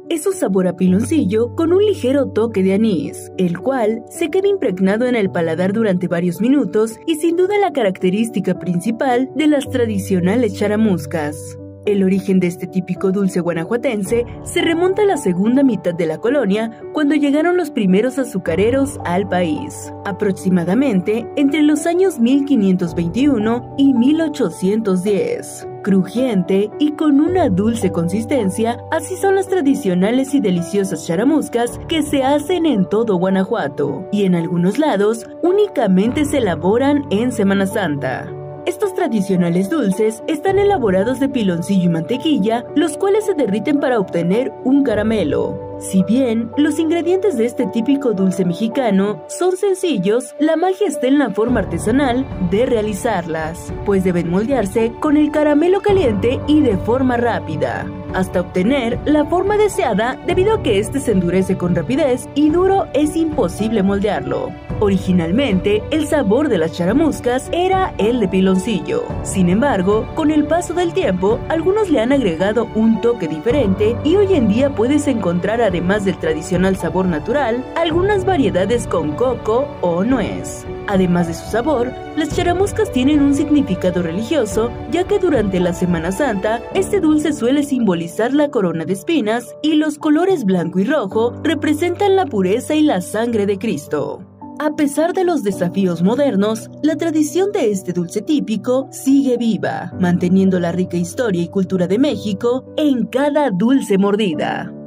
es su sabor a piloncillo con un ligero toque de anís, el cual se queda impregnado en el paladar durante varios minutos y sin duda la característica principal de las tradicionales charamuscas. El origen de este típico dulce guanajuatense se remonta a la segunda mitad de la colonia, cuando llegaron los primeros azucareros al país, aproximadamente entre los años 1521 y 1810. Crujiente y con una dulce consistencia, así son las tradicionales y deliciosas charamuscas que se hacen en todo Guanajuato, y en algunos lados únicamente se elaboran en Semana Santa. Estos tradicionales dulces están elaborados de piloncillo y mantequilla, los cuales se derriten para obtener un caramelo. Si bien los ingredientes de este típico dulce mexicano son sencillos, la magia está en la forma artesanal de realizarlas, pues deben moldearse con el caramelo caliente y de forma rápida, hasta obtener la forma deseada, debido a que este se endurece con rapidez y duro es imposible moldearlo. Originalmente, el sabor de las charamuscas era el de piloncillo. Sin embargo, con el paso del tiempo, algunos le han agregado un toque diferente y hoy en día puedes encontrar, además del tradicional sabor natural, algunas variedades con coco o nuez. Además de su sabor, las charamuscas tienen un significado religioso, ya que durante la Semana Santa, este dulce suele simbolizar la corona de espinas y los colores blanco y rojo representan la pureza y la sangre de Cristo. A pesar de los desafíos modernos, la tradición de este dulce típico sigue viva, manteniendo la rica historia y cultura de México en cada dulce mordida.